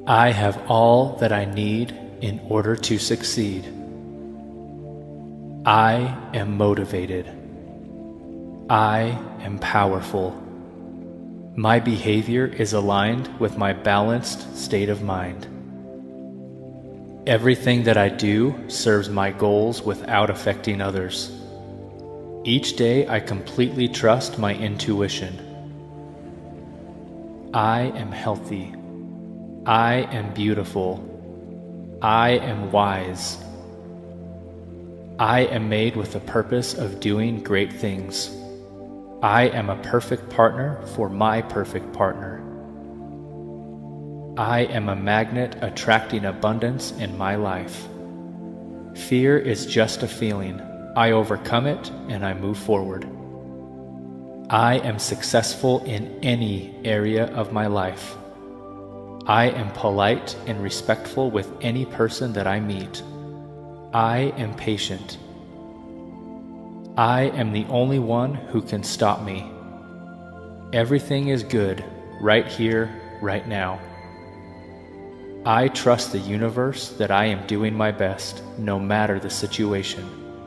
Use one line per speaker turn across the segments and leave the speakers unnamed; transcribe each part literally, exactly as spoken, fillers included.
I have all that I need in order to succeed. I am motivated. I am powerful. My behavior is aligned with my balanced state of mind. Everything that I do serves my goals without affecting others. Each day I completely trust my intuition. I am healthy. I am beautiful. I am wise. I am made with the purpose of doing great things. I am a perfect partner for my perfect partner. I am a magnet attracting abundance in my life. Fear is just a feeling. I overcome it and I move forward. I am successful in any area of my life. I am polite and respectful with any person that I meet. I am patient. I am the only one who can stop me. Everything is good right here, right now. I trust the universe that I am doing my best, no matter the situation.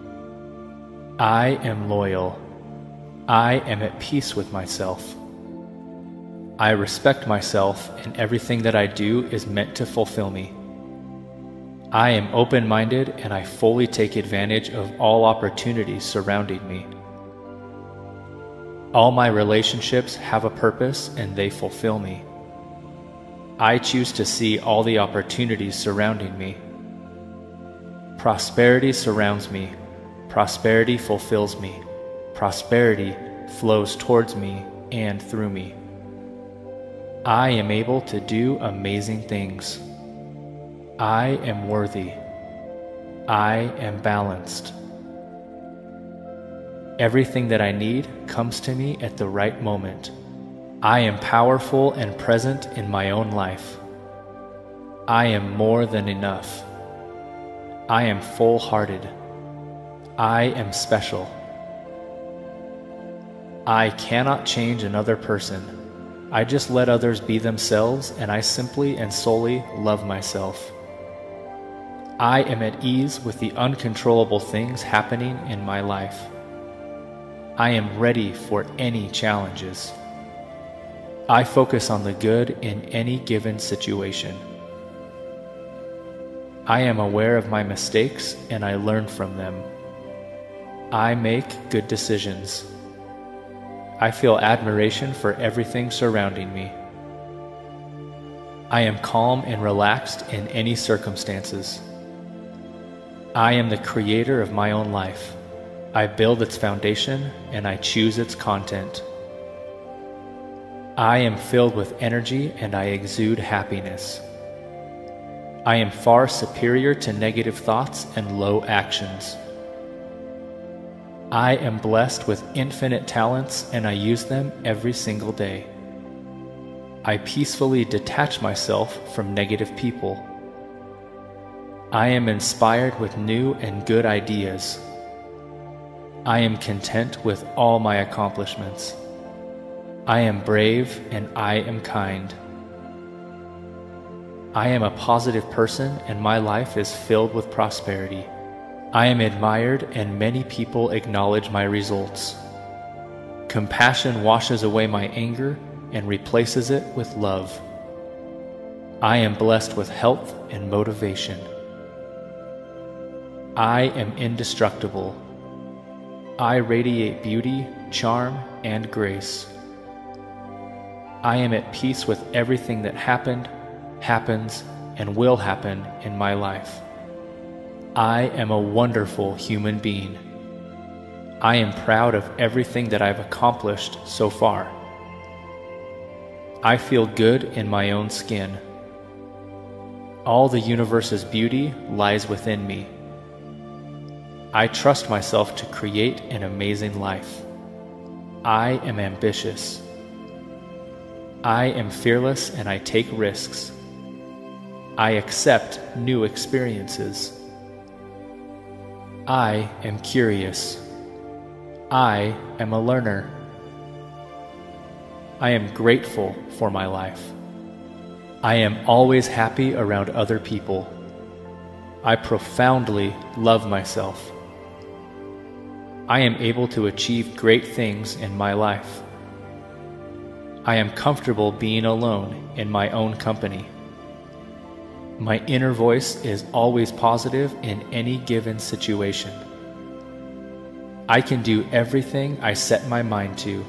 I am loyal. I am at peace with myself. I respect myself, and everything that I do is meant to fulfill me. I am open-minded, and I fully take advantage of all opportunities surrounding me. All my relationships have a purpose, and they fulfill me. I choose to see all the opportunities surrounding me. Prosperity surrounds me. Prosperity fulfills me. Prosperity flows towards me and through me. I am able to do amazing things. I am worthy. I am balanced. Everything that I need comes to me at the right moment. I am powerful and present in my own life. I am more than enough. I am full-hearted. I am special. I cannot change another person. I just let others be themselves, and I simply and solely love myself. I am at ease with the uncontrollable things happening in my life. I am ready for any challenges. I focus on the good in any given situation. I am aware of my mistakes and I learn from them. I make good decisions. I feel admiration for everything surrounding me. I am calm and relaxed in any circumstances. I am the creator of my own life. I build its foundation and I choose its content. I am filled with energy and I exude happiness. I am far superior to negative thoughts and low actions. I am blessed with infinite talents and I use them every single day. I peacefully detach myself from negative people. I am inspired with new and good ideas. I am content with all my accomplishments. I am brave and I am kind. I am a positive person and my life is filled with prosperity. I am admired and many people acknowledge my results. Compassion washes away my anger and replaces it with love. I am blessed with health and motivation. I am indestructible. I radiate beauty, charm, and grace. I am at peace with everything that happened, happens, and will happen in my life. I am a wonderful human being. I am proud of everything that I've accomplished so far. I feel good in my own skin. All the universe's beauty lies within me. I trust myself to create an amazing life. I am ambitious. I am fearless and I take risks. I accept new experiences. I am curious. I am a learner. I am grateful for my life. I am always happy around other people. I profoundly love myself. I am able to achieve great things in my life. I am comfortable being alone in my own company. My inner voice is always positive in any given situation. I can do everything I set my mind to.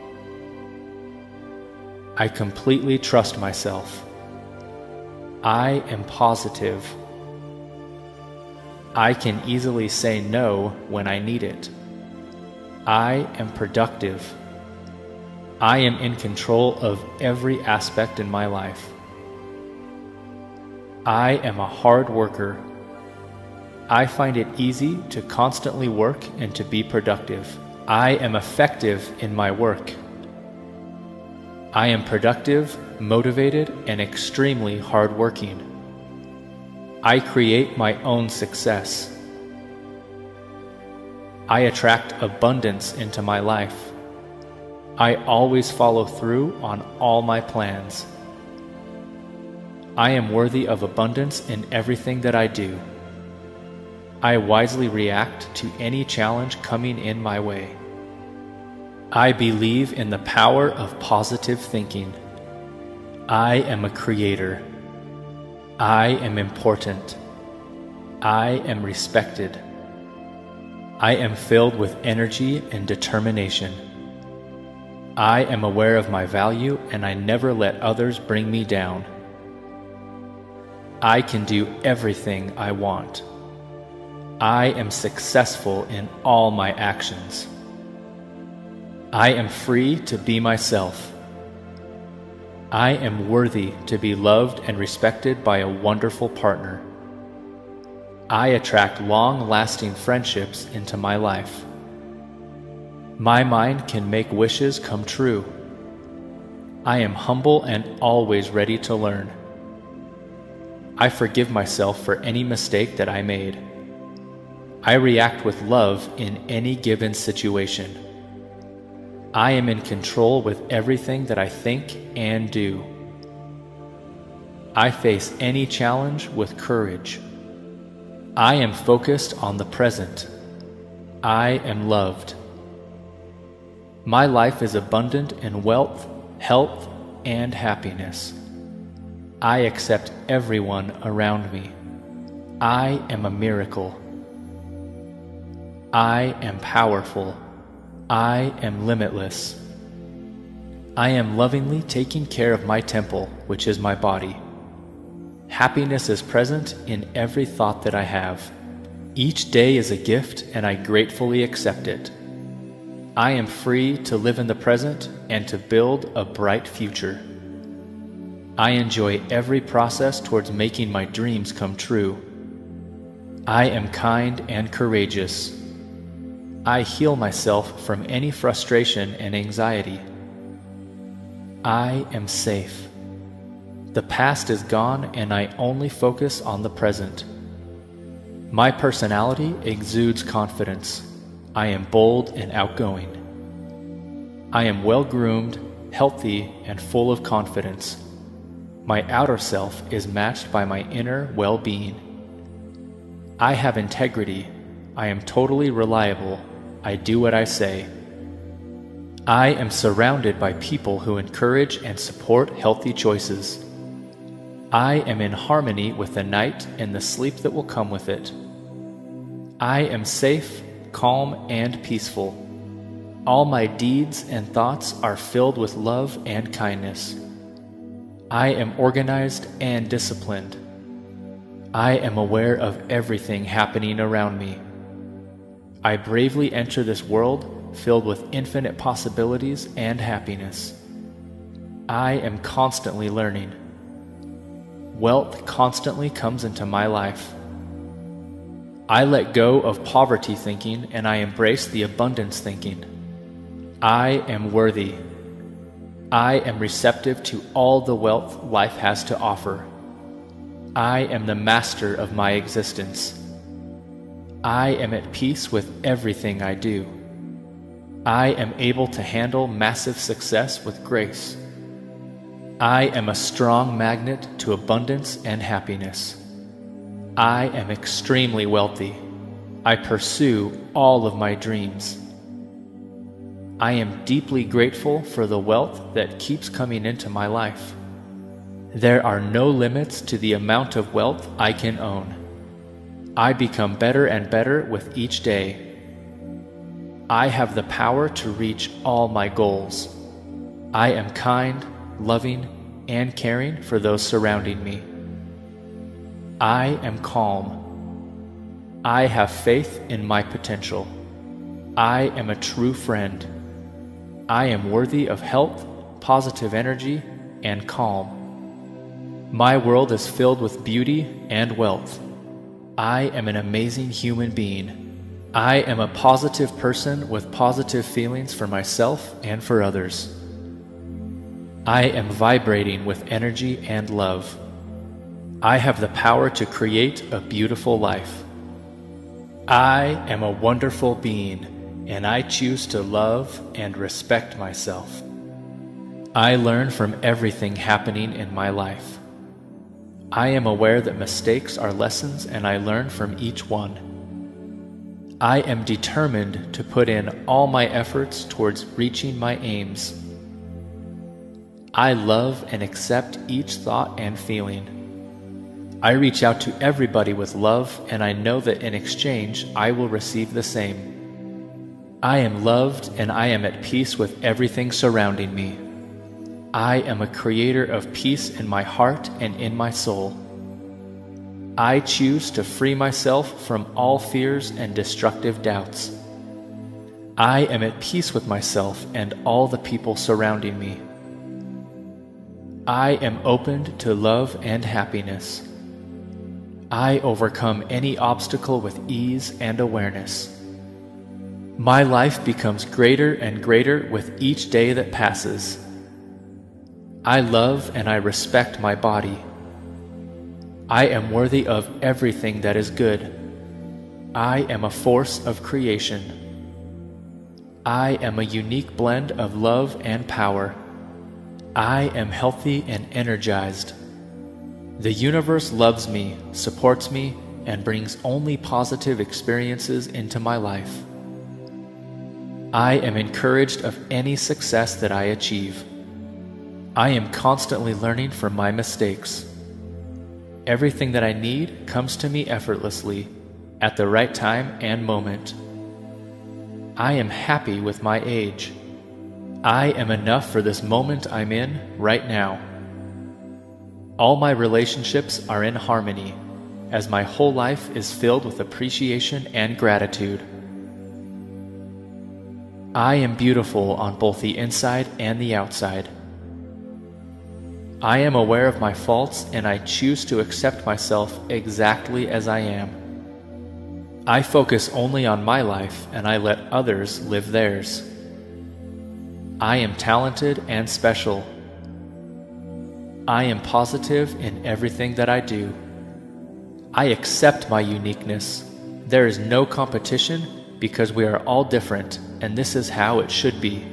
I completely trust myself. I am positive. I can easily say no when I need it. I am productive. I am in control of every aspect in my life. I am a hard worker. I find it easy to constantly work and to be productive. I am effective in my work. I am productive, motivated, and extremely hardworking. I create my own success. I attract abundance into my life. I always follow through on all my plans. I am worthy of abundance in everything that I do. I wisely react to any challenge coming in my way. I believe in the power of positive thinking. I am a creator. I am important. I am respected. I am filled with energy and determination. I am aware of my value and I never let others bring me down. I can do everything I want. I am successful in all my actions. I am free to be myself. I am worthy to be loved and respected by a wonderful partner. I attract long-lasting friendships into my life. My mind can make wishes come true. I am humble and always ready to learn. I forgive myself for any mistake that I made. I react with love in any given situation. I am in control with everything that I think and do. I face any challenge with courage. I am focused on the present. I am loved. My life is abundant in wealth, health, and happiness. I accept everyone around me. I am a miracle. I am powerful. I am limitless. I am lovingly taking care of my temple, which is my body. Happiness is present in every thought that I have. Each day is a gift, and I gratefully accept it. I am free to live in the present and to build a bright future. I enjoy every process towards making my dreams come true. I am kind and courageous. I heal myself from any frustration and anxiety. I am safe. The past is gone and I only focus on the present. My personality exudes confidence. I am bold and outgoing. I am well-groomed, healthy, and full of confidence. My outer self is matched by my inner well-being. I have integrity. I am totally reliable. I do what I say. I am surrounded by people who encourage and support healthy choices. I am in harmony with the night and the sleep that will come with it. I am safe, calm, and peaceful. All my deeds and thoughts are filled with love and kindness. I am organized and disciplined. I am aware of everything happening around me. I bravely enter this world filled with infinite possibilities and happiness. I am constantly learning. Wealth constantly comes into my life. I let go of poverty thinking and I embrace the abundance thinking. I am worthy. I am receptive to all the wealth life has to offer. I am the master of my existence. I am at peace with everything I do. I am able to handle massive success with grace. I am a strong magnet to abundance and happiness. I am extremely wealthy. I pursue all of my dreams. I am deeply grateful for the wealth that keeps coming into my life. There are no limits to the amount of wealth I can own. I become better and better with each day. I have the power to reach all my goals. I am kind, loving, and caring for those surrounding me. I am calm. I have faith in my potential. I am a true friend. I am worthy of health, positive energy, and calm. My world is filled with beauty and wealth. I am an amazing human being. I am a positive person with positive feelings for myself and for others. I am vibrating with energy and love. I have the power to create a beautiful life. I am a wonderful being, and I choose to love and respect myself. I learn from everything happening in my life. I am aware that mistakes are lessons, and I learn from each one. I am determined to put in all my efforts towards reaching my aims. I love and accept each thought and feeling. I reach out to everybody with love, and I know that in exchange I will receive the same. I am loved, and I am at peace with everything surrounding me. I am a creator of peace in my heart and in my soul. I choose to free myself from all fears and destructive doubts. I am at peace with myself and all the people surrounding me. I am opened to love and happiness. I overcome any obstacle with ease and awareness. My life becomes greater and greater with each day that passes. I love and I respect my body. I am worthy of everything that is good. I am a force of creation. I am a unique blend of love and power. I am healthy and energized. The universe loves me, supports me, and brings only positive experiences into my life. I am encouraged of any success that I achieve. I am constantly learning from my mistakes. Everything that I need comes to me effortlessly, at the right time and moment. I am happy with my age. I am enough for this moment I'm in right now. All my relationships are in harmony, as my whole life is filled with appreciation and gratitude. I am beautiful on both the inside and the outside. I am aware of my faults, and I choose to accept myself exactly as I am. I focus only on my life, and I let others live theirs. I am talented and special. I am positive in everything that I do. I accept my uniqueness. There is no competition because we are all different, and this is how it should be.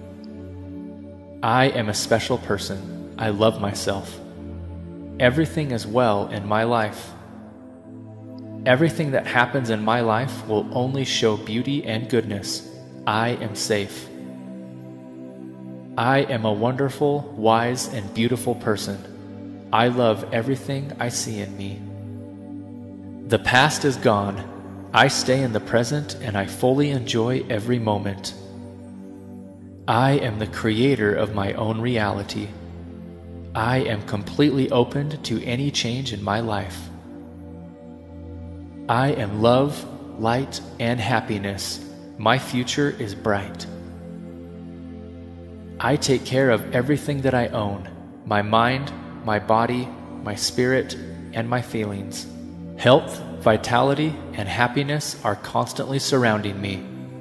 I am a special person. I love myself. Everything is well in my life. Everything that happens in my life will only show beauty and goodness. I am safe. I am a wonderful, wise, and beautiful person. I love everything I see in me. The past is gone. I stay in the present, and I fully enjoy every moment. I am the creator of my own reality. I am completely open to any change in my life. I am love, light, and happiness. My future is bright. I take care of everything that I own: my mind, my body, my spirit, and my feelings. Health, vitality, and happiness are constantly surrounding me.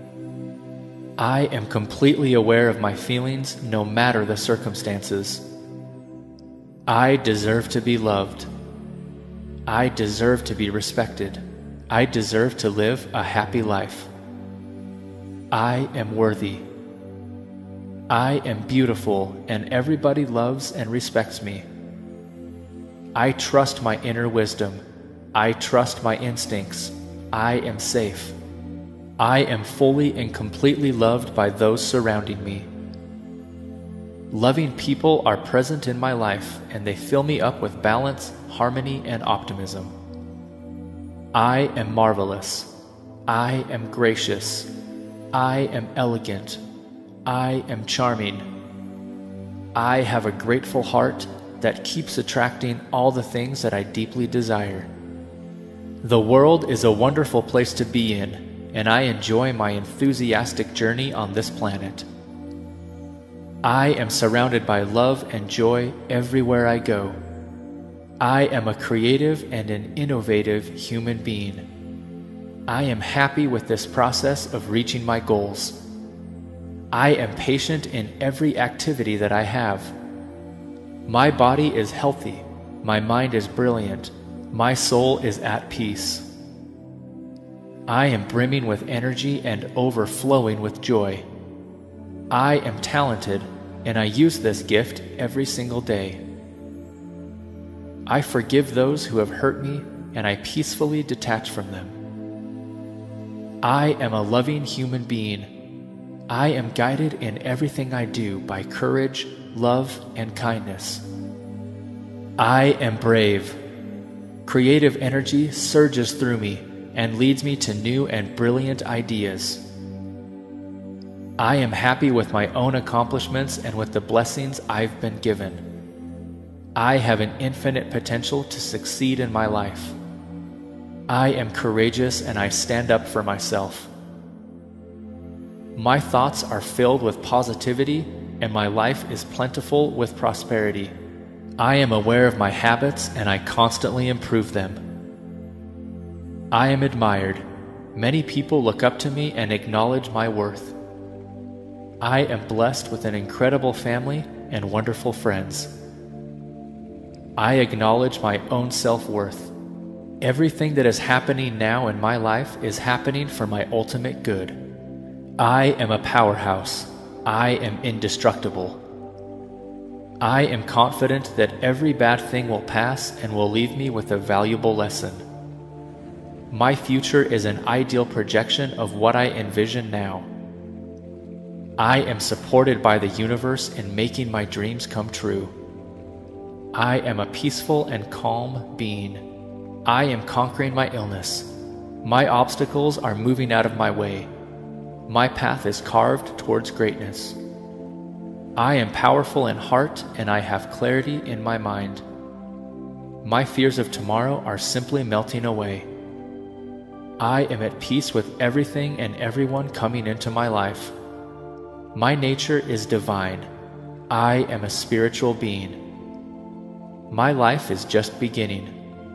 I am completely aware of my feelings no matter the circumstances. I deserve to be loved. I deserve to be respected. I deserve to live a happy life. I am worthy. I am beautiful and everybody loves and respects me. I trust my inner wisdom. I trust my instincts. I am safe. I am fully and completely loved by those surrounding me. Loving people are present in my life, and they fill me up with balance, harmony, and optimism. I am marvelous. I am gracious. I am elegant. I am charming. I have a grateful heart that keeps attracting all the things that I deeply desire. The world is a wonderful place to be in, and I enjoy my enthusiastic journey on this planet. I am surrounded by love and joy everywhere I go. I am a creative and an innovative human being. I am happy with this process of reaching my goals. I am patient in every activity that I have. My body is healthy. My mind is brilliant. My soul is at peace. I am brimming with energy and overflowing with joy. I am talented, and I use this gift every single day. I forgive those who have hurt me, and I peacefully detach from them. I am a loving human being. I am guided in everything I do by courage, love, and kindness. I am brave. Creative energy surges through me and leads me to new and brilliant ideas. I am happy with my own accomplishments and with the blessings I've been given. I have an infinite potential to succeed in my life. I am courageous and I stand up for myself. My thoughts are filled with positivity and my life is plentiful with prosperity. I am aware of my habits and I constantly improve them. I am admired. Many people look up to me and acknowledge my worth. I am blessed with an incredible family and wonderful friends. I acknowledge my own self-worth. Everything that is happening now in my life is happening for my ultimate good. I am a powerhouse. I am indestructible. I am confident that every bad thing will pass and will leave me with a valuable lesson. My future is an ideal projection of what I envision now. I am supported by the universe in making my dreams come true. I am a peaceful and calm being. I am conquering my illness. My obstacles are moving out of my way. My path is carved towards greatness. I am powerful in heart and I have clarity in my mind. My fears of tomorrow are simply melting away. I am at peace with everything and everyone coming into my life. My nature is divine. I am a spiritual being. My life is just beginning.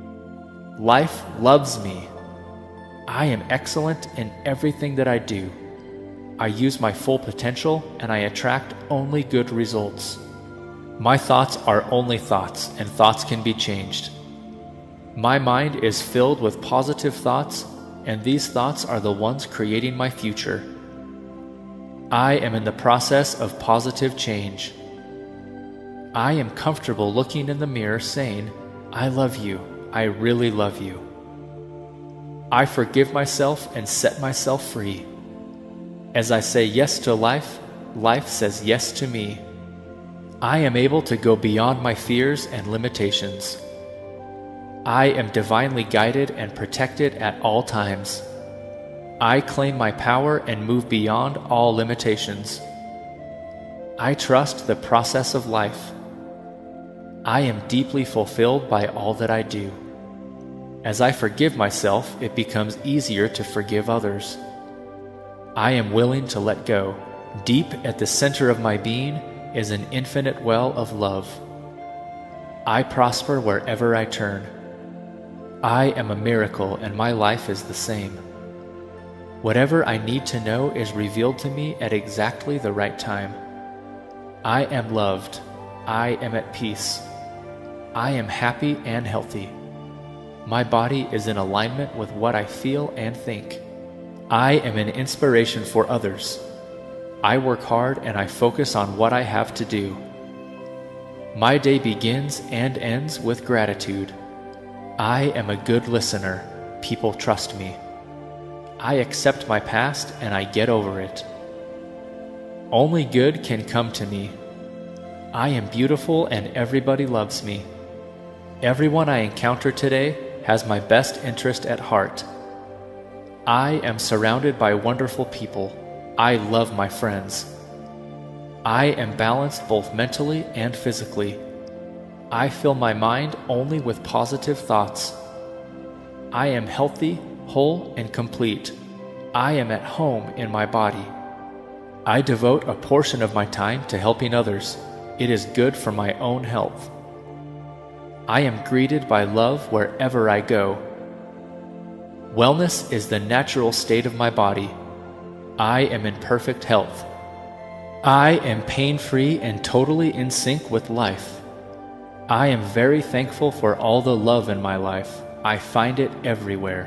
Life loves me. I am excellent in everything that I do. I use my full potential and I attract only good results. My thoughts are only thoughts, and thoughts can be changed. My mind is filled with positive thoughts, and these thoughts are the ones creating my future. I am in the process of positive change. I am comfortable looking in the mirror saying, I love you, I really love you. I forgive myself and set myself free. As I say yes to life, life says yes to me. I am able to go beyond my fears and limitations. I am divinely guided and protected at all times. I claim my power and move beyond all limitations. I trust the process of life. I am deeply fulfilled by all that I do. As I forgive myself, it becomes easier to forgive others. I am willing to let go. Deep at the center of my being is an infinite well of love. I prosper wherever I turn. I am a miracle and my life is the same. Whatever I need to know is revealed to me at exactly the right time. I am loved. I am at peace. I am happy and healthy. My body is in alignment with what I feel and think. I am an inspiration for others. I work hard and I focus on what I have to do. My day begins and ends with gratitude. I am a good listener. People trust me. I accept my past and I get over it. Only good can come to me. I am beautiful and everybody loves me. Everyone I encounter today has my best interest at heart. I am surrounded by wonderful people. I love my friends. I am balanced both mentally and physically. I fill my mind only with positive thoughts. I am healthy, whole, and complete. I am at home in my body. I devote a portion of my time to helping others. It is good for my own health. I am greeted by love wherever I go. Wellness is the natural state of my body. I am in perfect health. I am pain-free and totally in sync with life. I am very thankful for all the love in my life. I find it everywhere.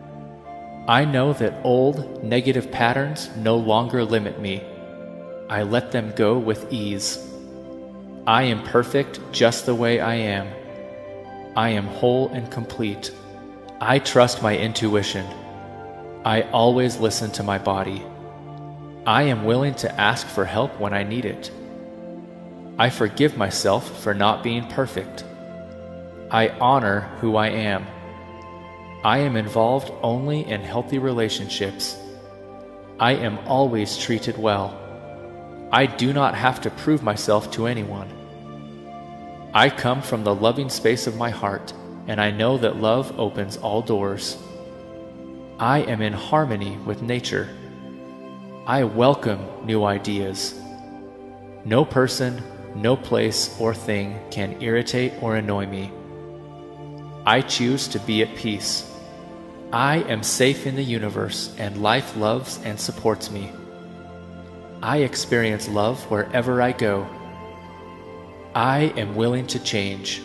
I know that old, negative patterns no longer limit me. I let them go with ease. I am perfect just the way I am. I am whole and complete. I trust my intuition. I always listen to my body. I am willing to ask for help when I need it. I forgive myself for not being perfect. I honor who I am. I am involved only in healthy relationships. I am always treated well. I do not have to prove myself to anyone. I come from the loving space of my heart, and I know that love opens all doors. I am in harmony with nature. I welcome new ideas. No person, no place or thing can irritate or annoy me. I choose to be at peace. I am safe in the universe, and life loves and supports me. I experience love wherever I go. I am willing to change.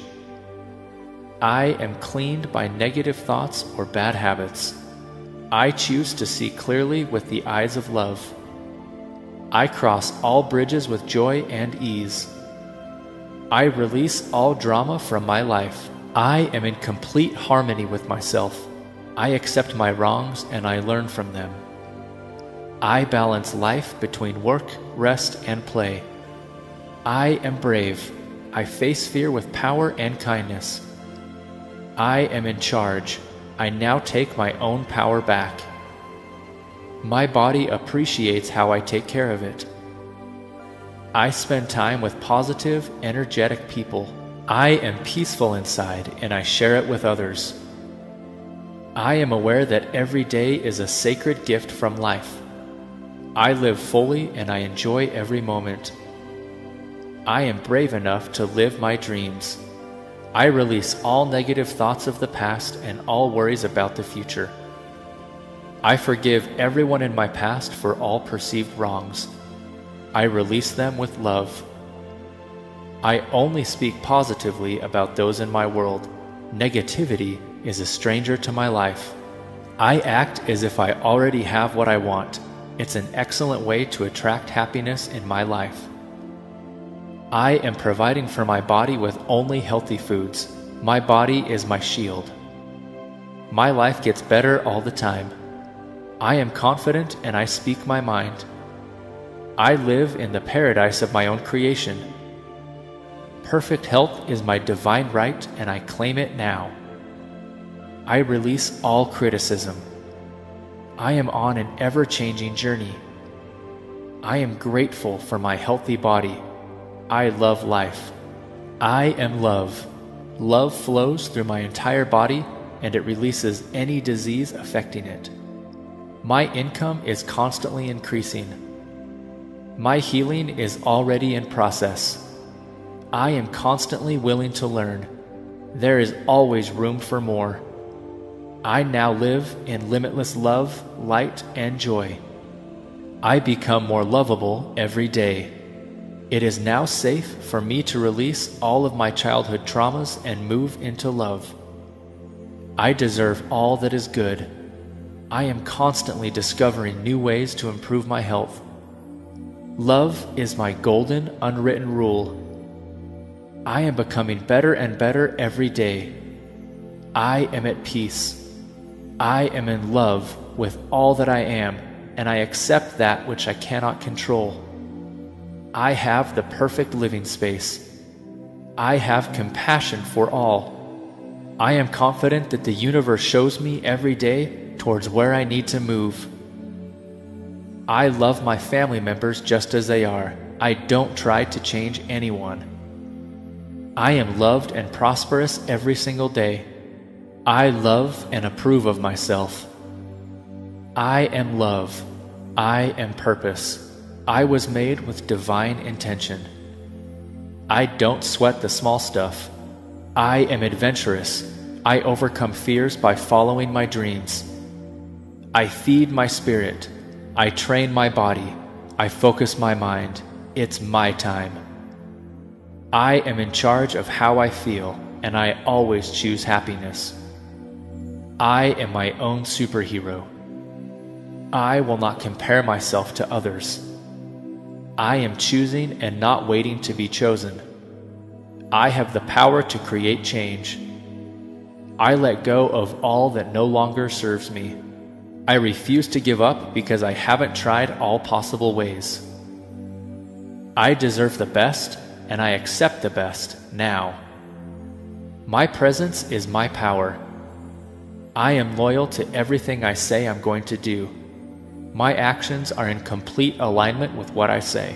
I am cleaned by negative thoughts or bad habits. I choose to see clearly with the eyes of love. I cross all bridges with joy and ease. I release all drama from my life. I am in complete harmony with myself. I accept my wrongs and I learn from them. I balance life between work, rest, and play. I am brave. I face fear with power and kindness. I am in charge. I now take my own power back. My body appreciates how I take care of it. I spend time with positive, energetic people. I am peaceful inside and I share it with others. I am aware that every day is a sacred gift from life. I live fully and I enjoy every moment. I am brave enough to live my dreams. I release all negative thoughts of the past and all worries about the future. I forgive everyone in my past for all perceived wrongs. I release them with love. I only speak positively about those in my world. Negativity is a stranger to my life. I act as if I already have what I want. It's an excellent way to attract happiness in my life. I am providing for my body with only healthy foods. My body is my shield. My life gets better all the time. I am confident and I speak my mind. I live in the paradise of my own creation. Perfect health is my divine right and I claim it now. I release all criticism. I am on an ever-changing journey. I am grateful for my healthy body. I love life. I am love. Love flows through my entire body and it releases any disease affecting it. My income is constantly increasing. My healing is already in process. I am constantly willing to learn. There is always room for more. I now live in limitless love, light, and joy. I become more lovable every day. It is now safe for me to release all of my childhood traumas and move into love. I deserve all that is good. I am constantly discovering new ways to improve my health. Love is my golden, unwritten rule. I am becoming better and better every day. I am at peace. I am in love with all that I am, and I accept that which I cannot control. I have the perfect living space. I have compassion for all. I am confident that the universe shows me every day towards where I need to move. I love my family members just as they are. I don't try to change anyone. I am loved and prosperous every single day. I love and approve of myself. I am love. I am purpose. I was made with divine intention. I don't sweat the small stuff. I am adventurous. I overcome fears by following my dreams. I feed my spirit. I train my body. I focus my mind. It's my time. I am in charge of how I feel, and I always choose happiness. I am my own superhero. I will not compare myself to others. I am choosing and not waiting to be chosen. I have the power to create change. I let go of all that no longer serves me. I refuse to give up because I haven't tried all possible ways. I deserve the best, and I accept the best now. My presence is my power. I am loyal to everything I say I'm going to do. My actions are in complete alignment with what I say.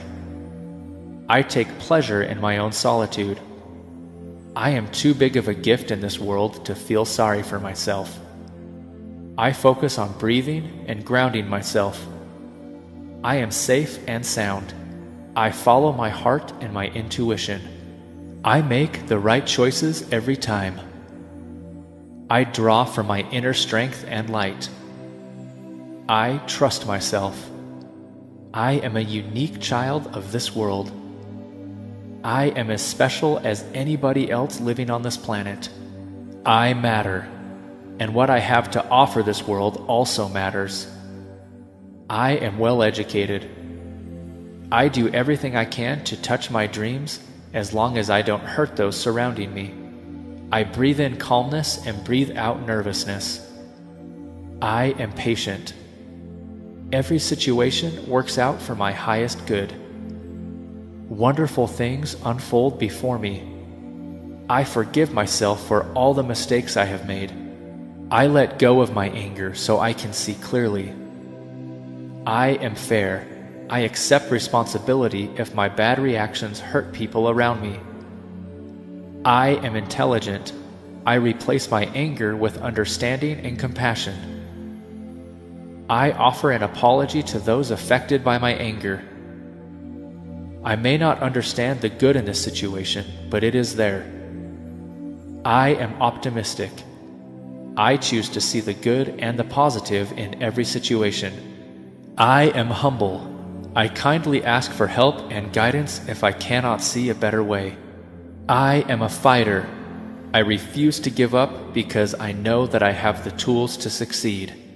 I take pleasure in my own solitude. I am too big of a gift in this world to feel sorry for myself. I focus on breathing and grounding myself. I am safe and sound. I follow my heart and my intuition. I make the right choices every time. I draw from my inner strength and light. I trust myself. I am a unique child of this world. I am as special as anybody else living on this planet. I matter, and what I have to offer this world also matters. I am well educated. I do everything I can to touch my dreams as long as I don't hurt those surrounding me. I breathe in calmness and breathe out nervousness. I am patient. Every situation works out for my highest good. Wonderful things unfold before me. I forgive myself for all the mistakes I have made. I let go of my anger so I can see clearly. I am fair. I accept responsibility if my bad reactions hurt people around me. I am intelligent. I replace my anger with understanding and compassion. I offer an apology to those affected by my anger. I may not understand the good in this situation, but it is there. I am optimistic. I choose to see the good and the positive in every situation. I am humble. I kindly ask for help and guidance if I cannot see a better way. I am a fighter. I refuse to give up because I know that I have the tools to succeed.